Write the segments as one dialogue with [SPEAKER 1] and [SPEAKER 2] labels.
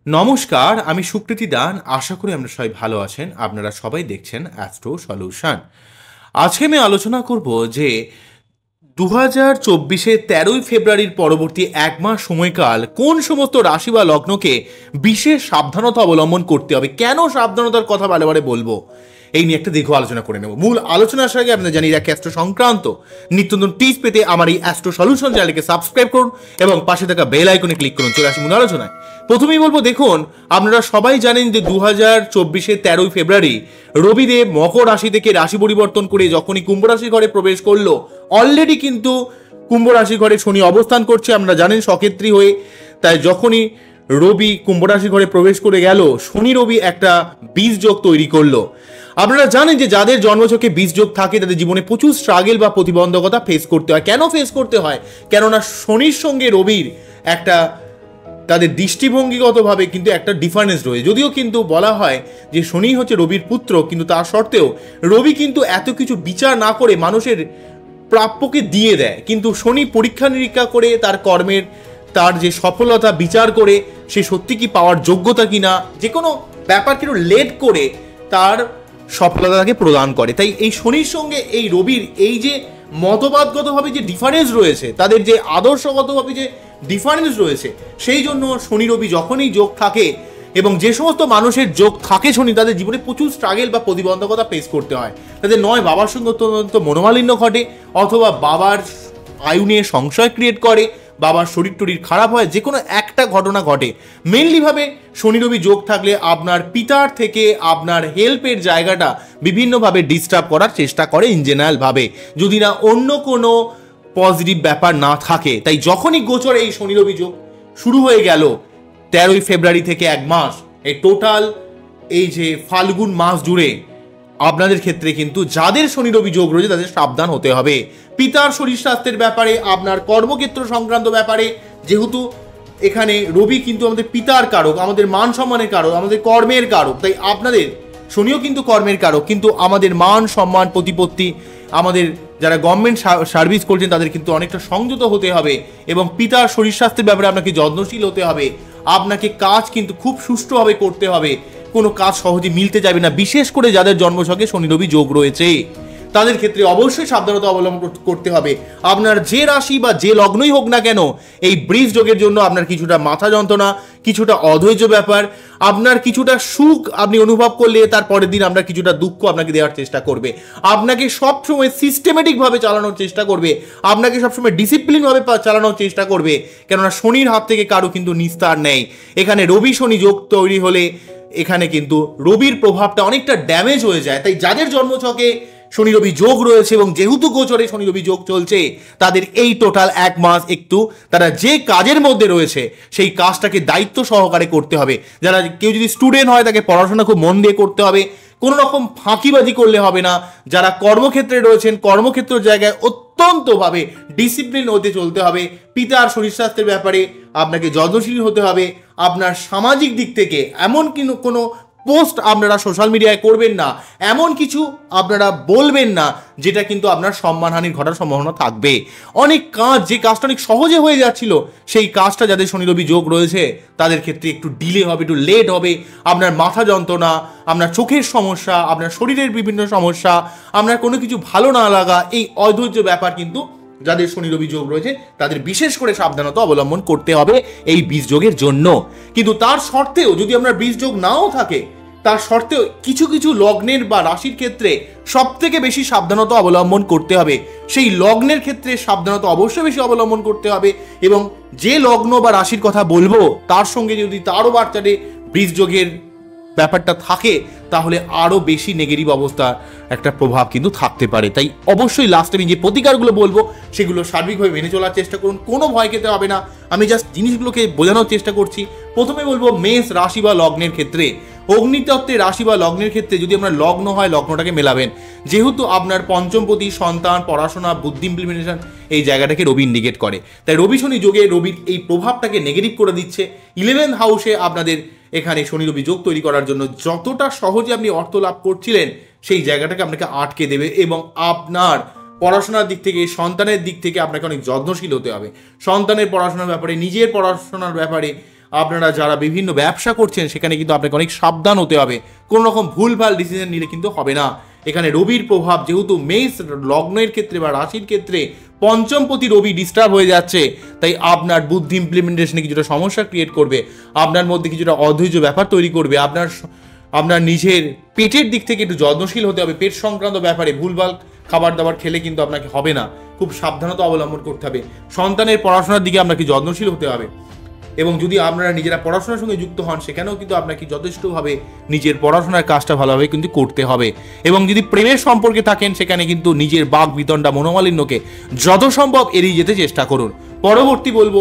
[SPEAKER 1] নমস্কার, আমি সুকৃতি দান। আশা করি আপনারা সবাই ভালো আছেন। আপনারা সবাই দেখছেন অ্যাস্ট্রো সলিউশন। আজকে আমি আলোচনা করব যে 2024 13ই ফেব্রুয়ারির পরবর্তী এক মাস সময়কাল কোন সমস্ত রাশি বা লগ্নকে বিশেষ সাবধানতা অবলম্বন করতে হবে, কেন সাবধানতার কথা বারে বারে বলবো, এই নিয়ে একটা দীর্ঘ আলোচনা করে নেব। মূল আলোচনা আসার আগে আপনাদের জানিয়ে রাখি, অ্যাস্ট্রো সংক্রান্ত নিত্য নতুন টিপস পেতে আমার এই অ্যাস্ট্রো সলিউশন চ্যানেলকে সাবস্ক্রাইব করুন এবং পাশে থাকা বেল আইকনে ক্লিক করুন। চলে আসি মূল আলোচনায়। প্রথমেই বলবো, দেখুন, আপনারা সবাই জানেন যে 2024 13ই ফেব্রুয়ারি রবিদেব মকর রাশি থেকে রাশি পরিবর্তন করে যখনই কুম্ভ রাশির ঘরে প্রবেশ করলো, অলরেডি কিন্তু কুম্ভ রাশির ঘরে শনি অবস্থান করছে, আমরা জানেন সক্ষেত্রী হয়ে। তাই যখনই রবি কুম্ভ রাশির ঘরে প্রবেশ করে গেল, শনি রবি একটা বীজ যোগ তৈরি করলো। আপনারা জানেন যে যাদের জন্মছকে বীজ যোগ থাকে তাদের জীবনে প্রচুর স্ট্রাগল বা প্রতিবন্ধকতা ফেস করতে হয়। কেন ফেস করতে হয়? কেননা শনির সঙ্গে রবির একটা তাদের দৃষ্টিভঙ্গিগতভাবে কিন্তু একটা ডিফারেন্স রয়েছে। যদিও কিন্তু বলা হয় যে শনি হচ্ছে রবির পুত্র, কিন্তু তার সত্ত্বেও রবি কিন্তু এত কিছু বিচার না করে মানুষের প্রাপ্যকে দিয়ে দেয়, কিন্তু শনি পরীক্ষা নিরীক্ষা করে তার কর্মের তার যে সফলতা বিচার করে সে সত্যি কি পাওয়ার যোগ্যতা কিনা, যে কোনো ব্যাপার কিন্তু লেট করে তার সফলতাকে প্রদান করে। তাই এই শনির সঙ্গে এই রবির এই যে মতবাদগতভাবে যে ডিফারেন্স রয়েছে, তাদের যে আদর্শগতভাবে যে ডিফারেন্স রয়েছে, সেই জন্য শনি রবি যখনই যোগ থাকে এবং যে সমস্ত মানুষের যোগ থাকে শনি, তাদের জীবনে প্রচুর স্ট্রাগল বা প্রতিবন্ধকতা ফেস করতে হয়। তাদের নয় বাবার সঙ্গে অত্যন্ত মনোমালিন্য ঘটে, অথবা বাবার আয়ু নিয়ে সংশয় ক্রিয়েট করে, বাবার শরীর টরীর খারাপ হয়, যে কোনো একটা ঘটনা ঘটে। মেনলিভাবে শনি রবি যোগ থাকলে আপনার পিতার থেকে আপনার হেল্পের জায়গাটা বিভিন্নভাবে ডিস্টার্ব করার চেষ্টা করে ইন জেনারেল ভাবে, যদি না অন্য কোনো পজিটিভ ব্যাপার না থাকে। তাই যখনই গোচর এই শনি রবি যোগ শুরু হয়ে গেল 13ই ফেব্রুয়ারি থেকে এক মাস, এই টোটাল এই যে ফাল্গুন মাস জুড়ে আপনাদের ক্ষেত্রে কিন্তু যাদের শনি রবি যোগ রয়েছে তাদের সাবধান হতে হবে। পিতার শরীর স্বাস্থ্যের ব্যাপারে, আপনার কর্মক্ষেত্র সংক্রান্ত ব্যাপারে, যেহেতু এখানে রবি কিন্তু আমাদের পিতার কারক, আমাদের মান সম্মানের কারক, আমাদের কর্মের কারক। তাই আপনাদের শনিও কিন্তু কর্মের কারক, কিন্তু আমাদের মান সম্মান প্রতিপত্তি, আমাদের যারা গভর্নমেন্ট সার্ভিস করছেন তাদের কিন্তু অনেকটা সংযত হতে হবে এবং পিতার শরীর স্বাস্থ্যের ব্যাপারে আপনাকে যত্নশীল হতে হবে। আপনাকে কাজ কিন্তু খুব সুষ্ঠুভাবে করতে হবে, কোনো কাজ সহজে মিলতে যাবে না। বিশেষ করে যাদের জন্মছকে শনি রবি যোগ রয়েছে তাদের ক্ষেত্রে অবশ্যই সাবধানতা অবলম্বন করতে হবে। আপনার যে রাশি বা যে লগ্নই হোক না কেন, এই বৃষ যোগের জন্য আপনার কিছুটা মাথা যন্ত্রণা, কিছুটা অধৈর্য ব্যাপার, আপনার কিছুটা সুখ আপনি অনুভব করলে তার পরের দিন আপনার কিছুটা দুঃখ আপনাকে দেওয়ার চেষ্টা করবে, আপনাকে সবসময় সিস্টেমেটিকভাবে চালানোর চেষ্টা করবে, আপনাকে সবসময় ডিসিপ্লিনভাবে চালানোর চেষ্টা করবে। কেননা শনির হাত থেকে কারো কিন্তু নিস্তার নেই। এখানে রবি শনি যোগ তৈরি হলে এখানে কিন্তু রবির প্রভাবটা অনেকটা ড্যামেজ হয়ে যায়। তাই যাদের জন্মছকে শনি রবি যোগ রয়েছে এবং যেহেতু গোচরে শনি রবি যোগ চলছে, তাদের এই টোটাল এক মাস একটু তারা যে কাজের মধ্যে রয়েছে সেই কাজটাকে দায়িত্ব সহকারে করতে হবে। যারা কেউ যদি স্টুডেন্ট হয় তাকে পড়াশোনা খুব মন দিয়ে করতে হবে, কোনো রকম ফাঁকিবাজি করলে হবে না। যারা কর্মক্ষেত্রে রয়েছেন কর্মক্ষেত্রের জায়গায় অত্যন্তভাবে ডিসিপ্লিন হতে চলতে হবে। পিতার শরীর স্বাস্থ্যের ব্যাপারে আপনাকে যত্নশীল হতে হবে। আপনার সামাজিক দিক থেকে এমন কোনো পোস্ট আপনারা সোশ্যাল মিডিয়ায় করবেন না, এমন কিছু আপনারা বলবেন না যেটা কিন্তু আপনার সম্মানহানির ঘটার সম্ভাবনা থাকবে। অনেক কাজ, যে কাজটা অনেক সহজে হয়ে যাচ্ছিল, সেই কাজটা যাদের শনি রবি যোগ রয়েছে তাদের ক্ষেত্রে একটু ডিলে হবে, একটু লেট হবে। আপনার মাথা যন্ত্রণা, আপনার চোখের সমস্যা, আপনার শরীরের বিভিন্ন সমস্যা, আপনার কোনো কিছু ভালো না লাগা, এই অধৈর্য ব্যাপার কিন্তু যাদের শনি রবি যোগ রয়েছে তাদের বিশেষ করে সাবধানতা অবলম্বন করতে হবে এই বীজ যোগের জন্য। কিন্তু তার সত্ত্বেও যদি আপনার বীজ যোগ নাও থাকে, তার সত্ত্বেও কিছু কিছু লগ্নের বা রাশির ক্ষেত্রে সব থেকে বেশি সাবধানতা অবলম্বন করতে হবে। সেই লগ্নের ক্ষেত্রে সাবধানতা অবশ্যই বেশি অবলম্বন করতে হবে। এবং যে লগ্ন বা রাশির কথা বলবো তার সঙ্গে যদি তারও বাচ্চাতে বীজ যোগের ব্যাপারটা থাকে, তাহলে আরও বেশি নেগেটিভ অবস্থা একটা প্রভাব কিন্তু থাকতে পারে। তাই অবশ্যই লাস্টে আমি যে প্রতিকারগুলো বলবো সেগুলো সার্বিকভাবে মেনে চলার চেষ্টা করুন, কোনো ভয় খেতে হবে না। আমি জাস্ট জিনিসগুলোকে বোঝানোর চেষ্টা করছি। প্রথমে বলবো মেষ রাশি বা লগ্নের ক্ষেত্রে, অগ্নিতত্ত্বের রাশি বা লগ্নের ক্ষেত্রে যদি আপনার লগ্ন হয় লগ্নটাকে মেলাবেন। যেহেতু আপনার পঞ্চমপতি, সন্তান, পড়াশোনা, বুদ্ধি ইমপ্লিমেন্টেশন এই জায়গাটাকে রবি ইন্ডিকেট করে, তাই রবি শনি যোগে রবির এই প্রভাবটাকে নেগেটিভ করে দিচ্ছে। 11th হাউসে আপনাদের এখানে শনি রবি যোগ তৈরি করার জন্য যতটা সহজে আপনি অর্থ লাভ করছিলেন সেই জায়গাটাকে আপনাকে আটকে দেবে এবং আপনার পড়াশোনার দিক থেকে, সন্তানের দিক থেকে আপনাকে অনেক যত্নশীল হতে হবে। সন্তানের পড়াশোনার ব্যাপারে, নিজের পড়াশোনার ব্যাপারে আপনারা যারা বিভিন্ন ব্যবসা করছেন সেখানে কিন্তু আপনাকে অনেক সাবধান হতে হবে, কোনো রকম ভুলভাল ডিসিশন নিলে কিন্তু হবে না। এখানে রবির প্রভাব যেহেতু মেষ লগ্নের ক্ষেত্রে বা রাশির ক্ষেত্রে পঞ্চমপতি রবি ডিস্টার্ব হয়ে যাচ্ছে, তাই আপনার বুদ্ধি ইমপ্লিমেন্টেশনে কিছুটা সমস্যা ক্রিয়েট করবে, আপনার মধ্যে কিছুটা অধৈর্য ব্যাপার তৈরি করবে। আপনার নিজের পেটের দিক থেকে একটু যত্নশীল হতে হবে। পেট সংক্রান্ত ব্যাপারে ভুলভাল খাবার দাবার খেলে কিন্তু আপনাকে হবে না, খুব সাবধানতা অবলম্বন করতে হবে। সন্তানের পড়াশোনার দিকে আপনাকে যত্নশীল হতে হবে, এবং যদি আপনারা নিজেরা পড়াশোনার সঙ্গে যুক্ত হন সেখানেও কিন্তু আপনাকে যথেষ্টভাবে নিজের পড়াশোনার কাজটা ভালোভাবে কিন্তু করতে হবে। এবং যদি প্রেমের সম্পর্কে থাকেন সেখানে কিন্তু নিজের বাক বিতণ্ডা মনোমালিন্যকে যত সম্ভব এড়িয়ে যেতে চেষ্টা করুন। পরবর্তী বলবো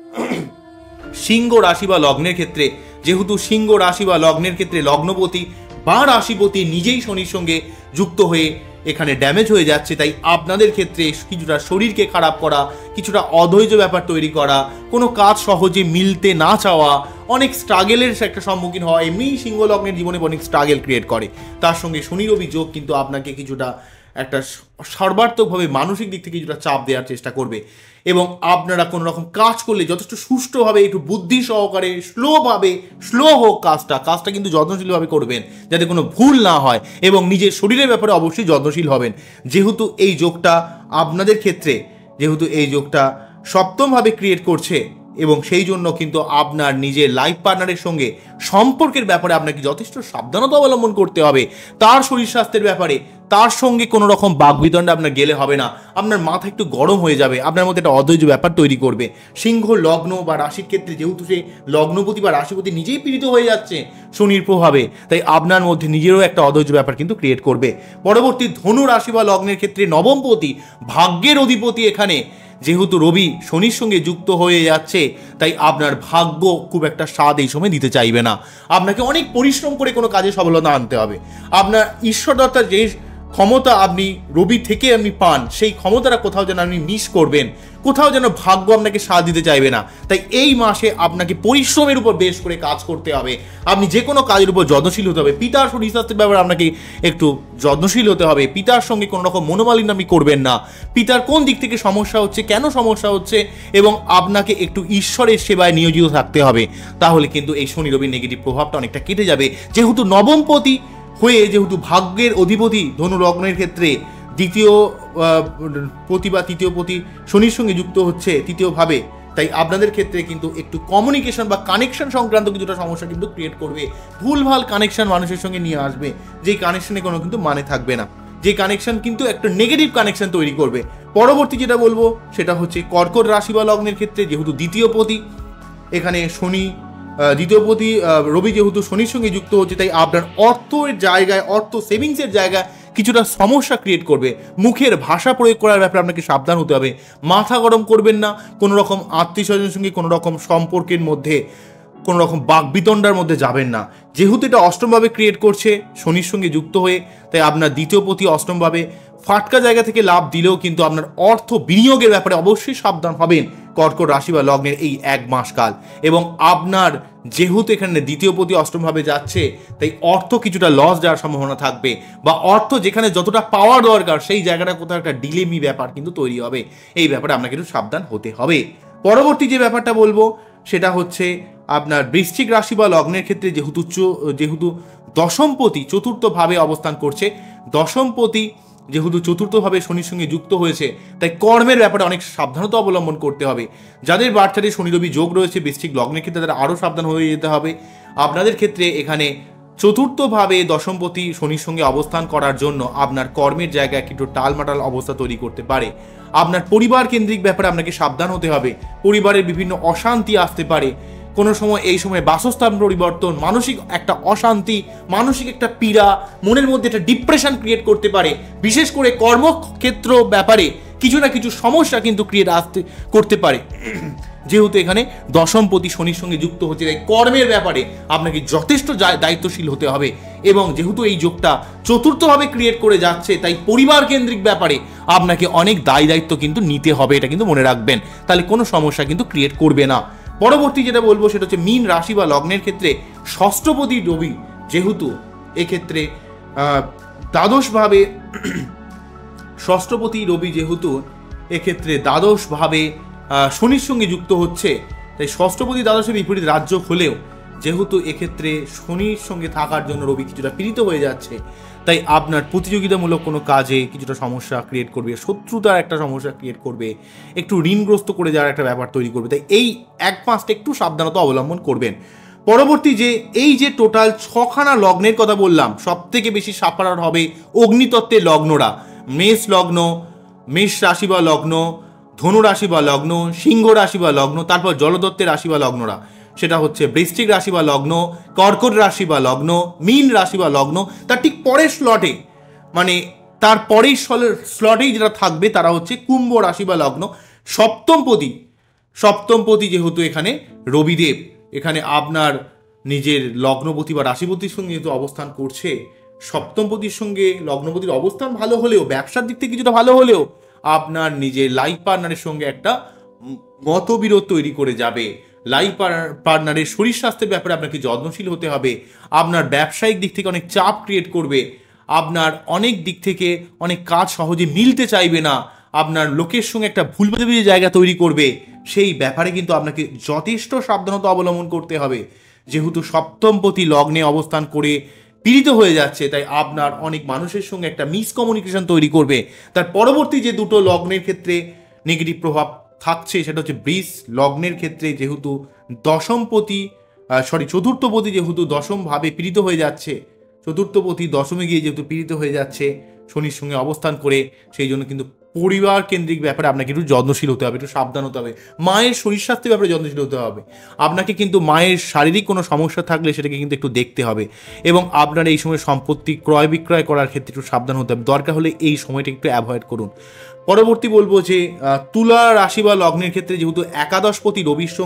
[SPEAKER 1] সিংহ রাশি বা লগ্নের ক্ষেত্রে, যেহেতু সিংহ রাশি বা লগ্নের ক্ষেত্রে লগ্নপতি বা রাশিপতি নিজেই শনির সঙ্গে যুক্ত হয়ে এখানে ড্যামেজ হয়ে যাচ্ছে, তাই আপনাদের ক্ষেত্রে কিছুটা শরীরকে খারাপ করা, কিছুটা অধৈর্য ব্যাপার তৈরি করা, কোনো কাজ সহজে মিলতে না চাওয়া, অনেক স্ট্রাগেলের একটা সম্মুখীন হওয়া, এমনি সিংহ লগ্নের জীবনে অনেক স্ট্রাগেল ক্রিয়েট করে। তার সঙ্গে শনি রবি যোগ কিন্তু আপনাকে কিছুটা একটা সর্বাত্মকভাবে মানসিক দিক থেকে কিছুটা চাপ দেওয়ার চেষ্টা করবে। এবং আপনারা কোনো রকম কাজ করলে যথেষ্ট সুষ্ঠুভাবে, একটু বুদ্ধি সহকারে, স্লো হোক কাজটা কিন্তু যত্নশীলভাবে করবেন যাতে কোনো ভুল না হয়, এবং নিজের শরীরের ব্যাপারে অবশ্যই যত্নশীল হবেন। যেহেতু এই যোগটা আপনাদের ক্ষেত্রে, যেহেতু এই যোগটা সপ্তমভাবে ক্রিয়েট করছে, এবং সেই জন্য কিন্তু আপনার নিজের লাইফ পার্টনারের সঙ্গে সম্পর্কের ব্যাপারে আপনাকে যথেষ্ট সাবধানতা অবলম্বন করতে হবে। তার শরীর স্বাস্থ্যের ব্যাপারে তার সঙ্গে কোনো রকম বাকবিতণ্ডা আপনার গেলে হবে না, আপনার মাথা একটু গরম হয়ে যাবে, আপনার মধ্যে একটা অধৈর্য ব্যাপার তৈরি করবে। সিংহ লগ্ন বা রাশির ক্ষেত্রে যেহেতু সে লগ্নপতি বা রাশিপতি নিজেই পীড়িত হয়ে যাচ্ছে শনির প্রভাবে, তাই আপনার মধ্যে নিজেরও একটা অধৈর্য ব্যাপার কিন্তু ক্রিয়েট করবে। পরবর্তী ধনু রাশি বা লগ্নের ক্ষেত্রে নবমপতি ভাগ্যের অধিপতি এখানে যেহেতু রবি শনির সঙ্গে যুক্ত হয়ে যাচ্ছে, তাই আপনার ভাগ্য খুব একটা স্বাদ এই সময় দিতে চাইবে না। আপনাকে অনেক পরিশ্রম করে কোনো কাজে সফলতা আনতে হবে। আপনার ঈশ্বরদত্তা যে ক্ষমতা আপনি রবি থেকে আপনি পান, সেই ক্ষমতাটা কোথাও যেন আপনি মিস করবেন, কোথাও যেন ভাগ্য আপনাকে সাথ দিতে চাইবে না। তাই এই মাসে আপনাকে পরিশ্রমের উপর বেশ করে কাজ করতে হবে। আপনি যে কোনো কাজের উপর যত্নশীল হতে হবে। পিতার শরীর স্বাস্থ্যের ব্যাপারে আপনাকে একটু যত্নশীল হতে হবে। পিতার সঙ্গে কোনো রকম মনোমালিন্য আপনি করবেন না। পিতার কোন দিক থেকে সমস্যা হচ্ছে, কেন সমস্যা হচ্ছে, এবং আপনাকে একটু ঈশ্বরের সেবায় নিয়োজিত থাকতে হবে। তাহলে কিন্তু এই শনি রবির নেগেটিভ প্রভাবটা অনেকটা কেটে যাবে। যেহেতু নবমপতি হয়ে, যেহেতু ভাগ্যের অধিপতি ধনু লগ্নের ক্ষেত্রে তৃতীয় পতি শনির সঙ্গে যুক্ত হচ্ছে তৃতীয়ভাবে, তাই আপনাদের ক্ষেত্রে কিন্তু একটু কমিউনিকেশন বা কানেকশন সংক্রান্ত কিছুটা সমস্যা কিন্তু ক্রিয়েট করবে। ভুলভাল কানেকশন মানুষের সঙ্গে নিয়ে আসবে, যেই কানেকশনে কোনো কিন্তু মানে থাকবে না, যে কানেকশন কিন্তু একটা নেগেটিভ কানেকশন তৈরি করবে। পরবর্তী যেটা বলবো সেটা হচ্ছে কর্কট রাশি বা লগ্নের ক্ষেত্রে যেহেতু দ্বিতীয়পতি এখানে শনি, দ্বিতীয়পতি রবি যেহেতু শনির সঙ্গে যুক্ত হচ্ছে, তাই আপনার অর্থের জায়গায়, অর্থ সেভিংসের জায়গায় কিছুটা সমস্যা ক্রিয়েট করবে। মুখের ভাষা প্রয়োগ করার ব্যাপারে আপনাকে সাবধান হতে হবে। মাথা গরম করবেন না, কোনো রকম আত্মীয় স্বজনের সঙ্গে কোনো রকম সম্পর্কের মধ্যে কোনো রকম বাকবিতণ্ডার মধ্যে যাবেন না। যেহেতু এটা অষ্টমভাবে ক্রিয়েট করছে শনির সঙ্গে যুক্ত হয়ে, তাই আপনার দ্বিতীয়পতি অষ্টমভাবে ফাটকা জায়গা থেকে লাভ দিলেও কিন্তু আপনার অর্থ বিনিয়োগের ব্যাপারে অবশ্যই সাবধান হবেন কর্কট রাশি বা লগ্নের এই এক মাস কাল। এবং আপনার যেহেতু এখানে দ্বিতীয়পতি অষ্টমভাবে যাচ্ছে, তাই অর্থ কিছুটা লস যাওয়ার সম্ভাবনা থাকবে, বা অর্থ যেখানে যতটা পাওয়ার দরকার সেই জায়গাটা কোথাও একটা ডিলেমি ব্যাপার কিন্তু তৈরি হবে। এই ব্যাপারে আপনাকে একটু সাবধান হতে হবে। পরবর্তী যে ব্যাপারটা বলবো সেটা হচ্ছে আপনার বৃশ্চিক রাশি বা লগ্নের ক্ষেত্রে যেহেতু দশমপতি চতুর্থভাবে অবস্থান করছে, দশমপতি যেহেতু চতুর্থভাবে শনির সঙ্গে যুক্ত হয়েছে, তাই কর্মের ব্যাপারে অনেক সাবধানতা অবলম্বন করতে হবে। যাদের বার্তাতে শনি রবি যোগ রয়েছে বৃশ্চিক লগ্নের ক্ষেত্রে, তাদের আরও সাবধান হয়ে যেতে হবে। আপনাদের ক্ষেত্রে এখানে চতুর্থভাবে দশমপতি শনির সঙ্গে অবস্থান করার জন্য আপনার কর্মের জায়গায় একটু টালমাটাল অবস্থা তৈরি করতে পারে। আপনার পরিবার কেন্দ্রিক ব্যাপারে আপনাকে সাবধান হতে হবে। পরিবারের বিভিন্ন অশান্তি আসতে পারে। কোনো সময় এই সময় বাসস্থান পরিবর্তন, মানসিক একটা অশান্তি, মানসিক একটা পীড়া, মনের মধ্যে একটা ডিপ্রেশন ক্রিয়েট করতে পারে। বিশেষ করে কর্মক্ষেত্র ব্যাপারে কিছু না কিছু সমস্যা কিন্তু করতে পারে। যেহেতু এখানে দশমপতি শনির সঙ্গে যুক্ত হচ্ছে, তাই কর্মের ব্যাপারে আপনাকে যথেষ্ট দায়িত্বশীল হতে হবে। এবং যেহেতু এই যোগটা চতুর্থভাবে ক্রিয়েট করে যাচ্ছে, তাই পরিবার কেন্দ্রিক ব্যাপারে আপনাকে অনেক দায়িত্ব কিন্তু নিতে হবে, এটা কিন্তু মনে রাখবেন। তাহলে কোনো সমস্যা কিন্তু ক্রিয়েট করবে না। পরবর্তী যেটা বলবো সেটা হচ্ছে মীন রাশি বা লগ্নের ক্ষেত্রে ষষ্ঠপতি রবি যেহেতু এক্ষেত্রে দ্বাদশভাবে, ষষ্ঠপতি রবি যেহেতু এক্ষেত্রে দ্বাদশভাবে শনির সঙ্গে যুক্ত হচ্ছে, তাই ষষ্ঠপতি দ্বাদশে বিপরীত রাজ্য হলেও যেহেতু এক্ষেত্রে শনির সঙ্গে থাকার জন্য রবি কিছুটা পীড়িত হয়ে যাচ্ছে, তাই আপনার প্রতিযোগিতামূলক কোনো কাজে কিছুটা সমস্যা ক্রিয়েট করবে, শত্রুতার একটা সমস্যা ক্রিয়েট করবে, একটু ঋণগ্রস্ত করে যাওয়ার একটা ব্যাপার তৈরি করবে। তাই এই এক মাসটা একটু সাবধানতা অবলম্বন করবেন। পরবর্তী এই যে টোটাল 6খানা লগ্নের কথা বললাম, সব থেকে বেশি সাফারার হবে অগ্নিতত্ত্বের লগ্নরা। মেষ লগ্ন, মেষ রাশি বা লগ্ন, ধনু রাশি বা লগ্ন, সিংহ রাশি বা লগ্ন, তারপর জলদত্তের রাশি বা লগ্নরা, সেটা হচ্ছে বৃশ্চিক রাশি বা লগ্ন, কর্কট রাশি বা লগ্ন, মীন রাশি বা লগ্ন। তার ঠিক পরের স্লটে, মানে তার পরের স্লটেই যেটা থাকবে তারা হচ্ছে কুম্ভ রাশি বা লগ্ন। সপ্তমপতি যেহেতু এখানে রবিদেব, এখানে আপনার নিজের লগ্নপতি বা রাশিপতির সঙ্গে যেহেতু অবস্থান করছে, সপ্তমপতির সঙ্গে লগ্নপতির অবস্থান ভালো হলেও, ব্যবসার দিক থেকে কিছুটা ভালো হলেও, আপনার নিজের লাইফ পার্টনারের সঙ্গে একটা মতবিরোধ তৈরি করে যাবে। লাইফ পার্টনারের শরীর স্বাস্থ্যের ব্যাপারে আপনাকে যত্নশীল হতে হবে। আপনার ব্যবসায়িক দিক থেকে অনেক চাপ ক্রিয়েট করবে। আপনার অনেক দিক থেকে অনেক কাজ সহজে মিলতে চাইবে না। আপনার লোকের সঙ্গে একটা ভুল বোঝাবুঝির জায়গা তৈরি করবে। সেই ব্যাপারে কিন্তু আপনাকে যথেষ্ট সাবধানতা অবলম্বন করতে হবে। যেহেতু সপ্তমপতি লগ্নে অবস্থান করে পীড়িত হয়ে যাচ্ছে, তাই আপনার অনেক মানুষের সঙ্গে একটা মিসকমিউনিকেশন তৈরি করবে। তার পরবর্তী যে দুটো লগ্নের ক্ষেত্রে নেগেটিভ প্রভাব থাকছে সেটা হচ্ছে বৃষ লগ্নের ক্ষেত্রে যেহেতু চতুর্থপতি যেহেতু দশমভাবে পীড়িত হয়ে যাচ্ছে, চতুর্থপতি দশমে গিয়ে যেহেতু পীড়িত হয়ে যাচ্ছে শনির সঙ্গে অবস্থান করে, সেই জন্য কিন্তু পরিবার কেন্দ্রিক ব্যাপারে আপনাকে একটু যত্নশীল হতে হবে, একটু সাবধান হতে হবে। মায়ের শরীর স্বাস্থ্যের ব্যাপারে যত্নশীল হতে হবে। আপনাকে কিন্তু মায়ের শারীরিক কোনো সমস্যা থাকলে সেটাকে কিন্তু একটু দেখতে হবে। এবং আপনার এই সময় সম্পত্তি ক্রয় বিক্রয় করার ক্ষেত্রে একটু সাবধান হতে হবে। দরকার হলে এই সময়টা একটু অ্যাভয়েড করুন। পরবর্তী বলবো যে তুলা রাশি বা লগ্নের ক্ষেত্রে যেহেতু একাদশপতি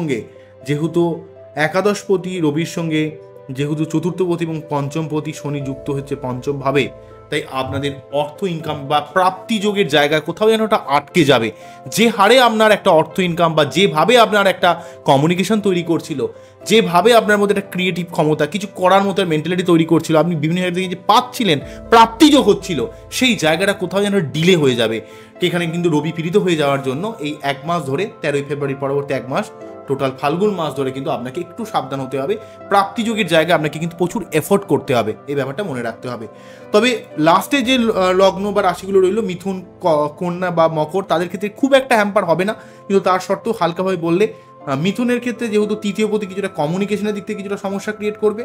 [SPEAKER 1] রবির সঙ্গে যেহেতু চতুর্থপতি এবং পঞ্চমপতি শনি যুক্ত হচ্ছে পঞ্চমভাবে, তাই আপনাদের অর্থ ইনকাম বা প্রাপ্তি যোগের জায়গা কোথাও যেন ওটা আটকে যাবে। যে হারে আপনার একটা অর্থ ইনকাম বা যেভাবে আপনার একটা কমিউনিকেশন তৈরি করছিল, যেভাবে আপনার মধ্যে একটা ক্রিয়েটিভ ক্ষমতা, কিছু করার মতো মেন্টালিটি তৈরি করছিল, আপনি বিভিন্ন জায়গা থেকে যে পাচ্ছিলেন, প্রাপ্তিযোগ হচ্ছিল, সেই জায়গাটা কোথাও যেন ডিলে হয়ে যাবে। এখানে কিন্তু রবি পীড়িত হয়ে যাওয়ার জন্য এই এক মাস ধরে 13 ফেব্রুয়ারির পরবর্তী এক মাস টোটাল ফাল্গুন মাস ধরে কিন্তু আপনাকে একটু সাবধান হতে হবে। প্রাপ্তিযোগের জায়গায় আপনাকে কিন্তু প্রচুর এফোর্ট করতে হবে, এই ব্যাপারটা মনে রাখতে হবে। তবে লাস্টে যে লগ্ন বা রাশিগুলো রইল মিথুন, কন্যা বা মকর, তাদের ক্ষেত্রে খুব একটা হ্যাম্পার হবে না, কিন্তু তার সত্ত্বেও হালকাভাবে বললে মিথুনের ক্ষেত্রে যেহেতু তৃতীয়পতি কিছুটা কমিউনিকেশনের দিক থেকে কিছুটা সমস্যা ক্রিয়েট করবে,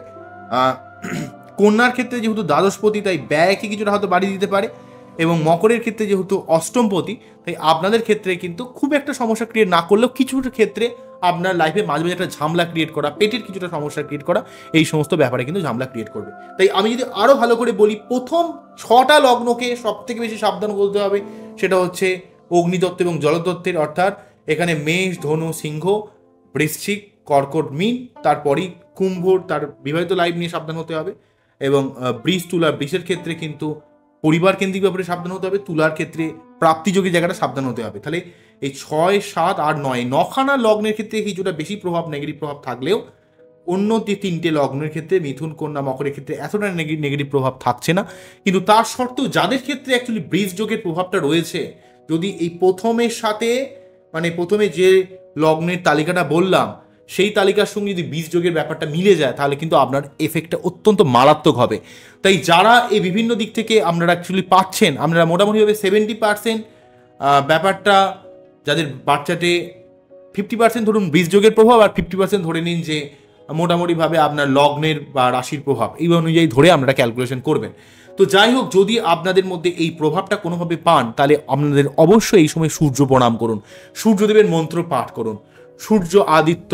[SPEAKER 1] কন্যার ক্ষেত্রে যেহেতু দ্বাদশপতি তাই ব্যয়কে কিছুটা হয়তো বাড়িয়ে দিতে পারে, এবং মকরের ক্ষেত্রে যেহেতু অষ্টমপতি তাই আপনাদের ক্ষেত্রে কিন্তু খুব একটা সমস্যা ক্রিয়েট না করলেও কিছু ক্ষেত্রে আপনার লাইফে মাঝে মাঝে একটা ঝামেলা ক্রিয়েট করা, পেটের কিছুটা সমস্যা ক্রিয়েট করা, এই সমস্ত ব্যাপারে কিন্তু ঝামেলা ক্রিয়েট করবে। তাই আমি যদি আরও ভালো করে বলি, প্রথম 6টা লগ্নকে সব থেকে বেশি সাবধান বলতে হবে, সেটা হচ্ছে অগ্নিতত্ত্ব এবং জলতত্ত্বের, অর্থাৎ এখানে মেষ, ধনু, সিংহ, বৃশ্চিক, কর্কট, মীন, তারপরই কুম্ভ, তার বিবাহিত লাইফ নিয়ে সাবধান হতে হবে। এবং বৃষের ক্ষেত্রে কিন্তু পরিবার কেন্দ্রিক ব্যাপারে সাবধান হতে হবে, তুলার ক্ষেত্রে প্রাপ্তিযোগী জায়গাটা সাবধান হতে হবে। তাহলে এই 6, 7, 8, 9খানা লগ্নের ক্ষেত্রে কিছুটা বেশি প্রভাব, নেগেটিভ প্রভাব থাকলেও অন্য যে 3টে লগ্নের ক্ষেত্রে মিথুন, কন্যা, মকরের ক্ষেত্রে এতটা নেগেটিভ প্রভাব থাকছে না। কিন্তু তার সত্ত্বেও যাদের ক্ষেত্রে অ্যাকচুয়ালি বৃষ যোগের প্রভাবটা রয়েছে, যদি এই প্রথমের সাথে প্রথমে যে লগ্নের তালিকাটা বললাম সেই তালিকার সঙ্গে যদি বীজ যোগের ব্যাপারটা মিলে যায়, তাহলে কিন্তু আপনার এফেক্টটা অত্যন্ত মারাত্মক হবে। তাই যারা এই বিভিন্ন দিক থেকে আপনারা অ্যাকচুয়ালি পাচ্ছেন, আপনারা মোটামুটিভাবে 70% ব্যাপারটা, যাদের বাচ্চাতে 50% ধরুন বীজ যোগের প্রভাব, আর 50% ধরে নিন যে মোটামুটিভাবে আপনার লগ্নের বা রাশির প্রভাব, এই অনুযায়ী ধরে আপনারা ক্যালকুলেশন করবেন। তো যাই হোক, যদি আপনাদের মধ্যে এই প্রভাবটা কোনোভাবে পান, তাহলে আপনাদের অবশ্যই এই সময় সূর্য প্রণাম করুন, সূর্যদেবের মন্ত্র পাঠ করুন, সূর্য আদিত্য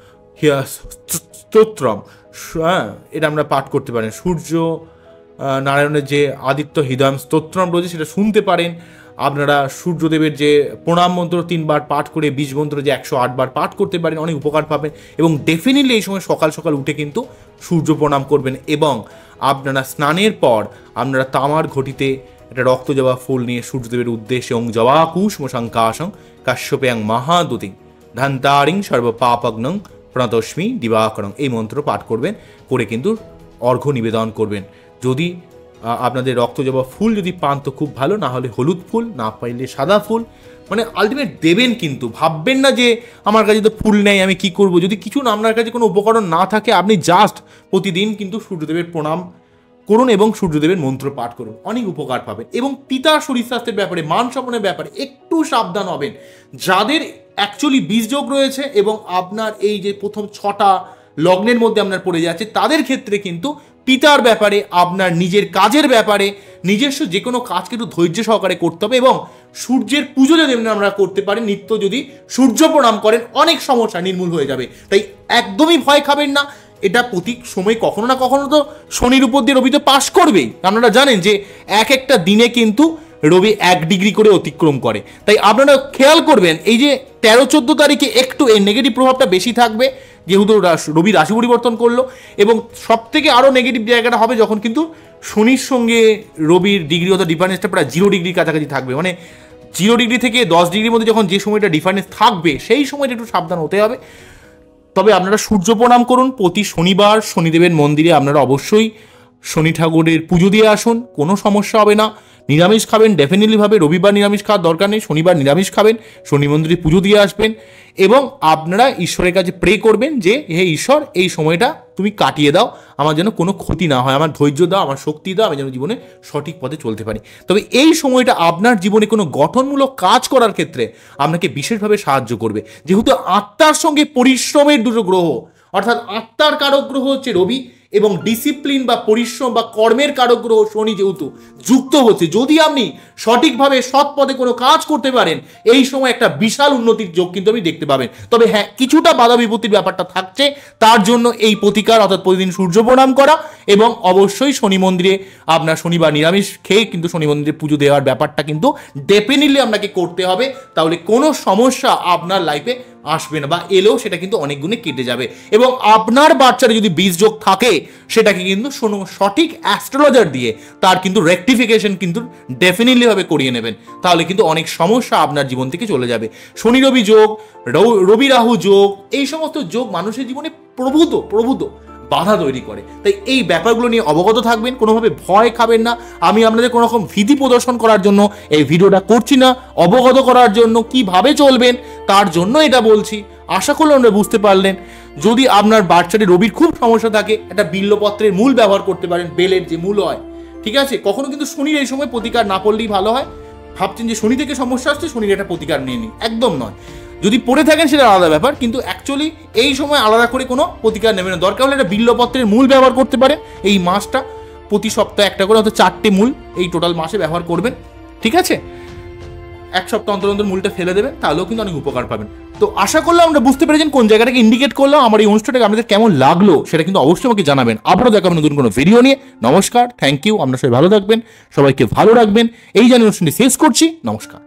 [SPEAKER 1] স্তোত্রম, এটা আমরা পাঠ করতে পারেন। সূর্য নারায়ণের যে আদিত্য হৃদয়ম স্তোত্রম রয়েছে সেটা শুনতে পারেন। আপনারা সূর্যদেবের যে প্রণাম মন্ত্র 3 বার পাঠ করে বীজ মন্ত্র যে 108 বার পাঠ করতে পারেন, অনেক উপকার পাবেন। এবং ডেফিনেটলি এই সময় সকাল সকাল উঠে কিন্তু সূর্য প্রণাম করবেন। এবং আপনারা স্নানের পর আপনারা তামার ঘটিতে একটা রক্ত জবা ফুল নিয়ে সূর্যদেবের উদ্দেশ্যে ওং জবা কুষ্ম সংকাশং কাশ্যপেয়ং মহাদুতিং ধান্তারিং সর্ব পাপগ্নং প্রণতস্মি দিবাকরং, এই মন্ত্র পাঠ করবেন, করে কিন্তু অর্ঘ্য নিবেদন করবেন। যদি আপনাদের রক্তজবা ফুল যদি পান তো খুব ভালো, না হলে হলুদ ফুল, না পাইলে সাদা ফুল, মানে আলটিমেট দেবেন। কিন্তু ভাববেন না যে আমার কাছে তো ফুল নেই আমি কি করব। যদি কিছু না আপনার কাছে কোনো উপকরণ না থাকে, আপনি জাস্ট প্রতিদিন কিন্তু সূর্যদেবের প্রণাম করুন এবং সূর্যদেবের মন্ত্র পাঠ করুন, অনেক উপকার পাবেন। এবং পিতা শরীর স্বাস্থ্যের ব্যাপারে, মান সম্মানের ব্যাপারে একটু সাবধান হবেন। যাদের অ্যাকচুয়ালি বীজযোগ রয়েছে এবং আপনার এই যে প্রথম 6টা লগ্নের মধ্যে আপনার পড়ে যাচ্ছে, তাদের ক্ষেত্রে কিন্তু পিতার ব্যাপারে, আপনার নিজের কাজের ব্যাপারে, নিজস্ব যে কোনো কাজকে একটু ধৈর্য সহকারে করতে হবে। এবং সূর্যের পুজো যদি আমরা করতে পারি, নিত্য যদি সূর্য প্রণাম করেন, অনেক সমস্যা নির্মূল হয়ে যাবে। তাই একদমই ভয় খাবেন না। এটা প্রতি সময় কখনো না কখনো তো শনির উপর দিয়ে রবি তো পাশ করবেই। আপনারা জানেন যে একটা দিনে কিন্তু রবি 1 ডিগ্রি করে অতিক্রম করে। তাই আপনারা খেয়াল করবেন এই যে 13-14 তারিখে একটু এই নেগেটিভ প্রভাবটা বেশি থাকবে, যেহেতু রবি রাশি পরিবর্তন করলো। এবং সব থেকে আরও নেগেটিভ জায়গাটা হবে যখন কিন্তু শনির সঙ্গে রবির ডিগ্রি অর্থাৎ ডিফারেন্সটা প্রায় 0 ডিগ্রির কাছাকাছি থাকবে। মানে 0 ডিগ্রি থেকে 10 ডিগ্রির মধ্যে যখন যে সময়টা ডিফারেন্স থাকবে, সেই সময়টা একটু সাবধান হতে হবে। তবে আপনারা সূর্য প্রণাম করুন। প্রতি শনিবার শনিদেবের মন্দিরে আপনারা অবশ্যই শনি ঠাকুরের পুজো দিয়ে আসুন, কোনো সমস্যা হবে না। নিরামিষ খাবেন ডেফিনেটলিভাবে, রবিবার নিরামিষ খাওয়ার দরকার নেই, শনিবার নিরামিষ খাবেন, শনি মন্দিরে পুজো দিয়ে আসবেন এবং আপনারা ঈশ্বরের কাছে প্রে করবেন যে হে ঈশ্বর, এই সময়টা তুমি কাটিয়ে দাও, আমার যেন কোনো ক্ষতি না হয়, আমার ধৈর্য দাও, আমার শক্তি দাও, আমি যেন জীবনে সঠিক পথে চলতে পারি। তবে এই সময়টা আপনার জীবনে কোনো গঠনমূলক কাজ করার ক্ষেত্রে আপনাকে বিশেষভাবে সাহায্য করবে, যেহেতু আত্মার সঙ্গে পরিশ্রমের দুটো গ্রহ, অর্থাৎ আত্মার কারক গ্রহ হচ্ছে রবি এবং ডিসিপ্লিন বা পরিশ্রম বা কর্মের কারক গ্রহ শনি যেহেতু যুক্ত হচ্ছে, যদি আপনি সঠিকভাবে সৎ পথে কোনো কাজ করতে পারেন, এই সময় একটা বিশাল উন্নতির যোগ কিন্তু আপনি দেখতে পাবেন। তবে হ্যাঁ, কিছুটা বাধা বিপত্তির ব্যাপারটা থাকছে, তার জন্য এই প্রতিকার অর্থাৎ প্রতিদিন সূর্য প্রণাম করা এবং অবশ্যই শনি মন্দিরে আপনার শনিবার নিরামিষ খেয়ে কিন্তু শনি মন্দিরে পুজো দেওয়ার ব্যাপারটা কিন্তু ডেফিনেটলি আপনাকে করতে হবে। তাহলে কোনো সমস্যা আপনার লাইফে আসবে না, বা এলেও সেটা কিন্তু অনেক গুণে কেটে যাবে। এবং আপনার বাচ্চারা যদি বীজযোগ থাকে, সেটাকে কিন্তু সঠিক অ্যাস্ট্রোলজার দিয়ে তার কিন্তু রেকটিফিকেশন কিন্তু ডেফিনেটলি ভাবে করিয়ে নেবেন। তাহলে কিন্তু অনেক সমস্যা আপনার জীবন থেকে চলে যাবে। শনি রবি যোগ, রবি রাহু যোগ, এই সমস্ত যোগ মানুষের জীবনে প্রভূত বাধা তৈরি করে। তাই এই ব্যাপারগুলো নিয়ে অবগত থাকবেন, কোনোভাবে ভয় খাবেন না। আমি আপনাদের কোনো রকম ভীতি প্রদর্শন করার জন্য এই ভিডিওটা করছি না, অবগত করার জন্য, কিভাবে চলবেন তার জন্য এটা বলছি। আশা করলাম আপনারা বুঝতে পারলেন। যদি আপনার বাচ্চাদের রবির খুব সমস্যা থাকে, একটা বিল্লপত্রের মূল ব্যবহার করতে পারেন, বেলের যে মূল হয়, ঠিক আছে। কখনো কিন্তু শনির এই সময় প্রতিকার না পড়লেই ভালো হয়। ভাবছেন যে শনি থেকে সমস্যা আসছে, শনির একটা প্রতিকার নিয়ে নিন, একদম নয়। যদি পড়ে থাকেন সেটা আলাদা ব্যাপার, কিন্তু অ্যাকচুয়ালি এই সময় আলাদা করে কোনো প্রতিকার নেবেন না। দরকার হলে একটা বিল্লপত্রের মূল ব্যবহার করতে পারেন। এই মাসটা প্রতি সপ্তাহে একটা করে, হয়তো 4টে মূল এই টোটাল মাসে ব্যবহার করবেন, ঠিক আছে। 1 সপ্তাহ অন্তর অন্তর মূলটা ফেলে দেবেন, তাহলেও কিন্তু অনেক উপকার পাবেন। তো আশা করলাম আমরা বুঝতে পেরেছেন কোন জায়গাটাকে ইন্ডিকেট করলাম। আমার এই অনুষ্ঠানটাকে আপনাদের কেমন লাগলো সেটা কিন্তু অবশ্যই আমাকে জানাবেন। আবারও দেখাবেন নতুন কোনো ভিডিও নিয়ে। নমস্কার, থ্যাংক ইউ। আপনারা সবাই ভালো থাকবেন, সবাইকে ভালো রাখবেন, এই জানিয়ে অনুষ্ঠানটি শেষ করছি। নমস্কার।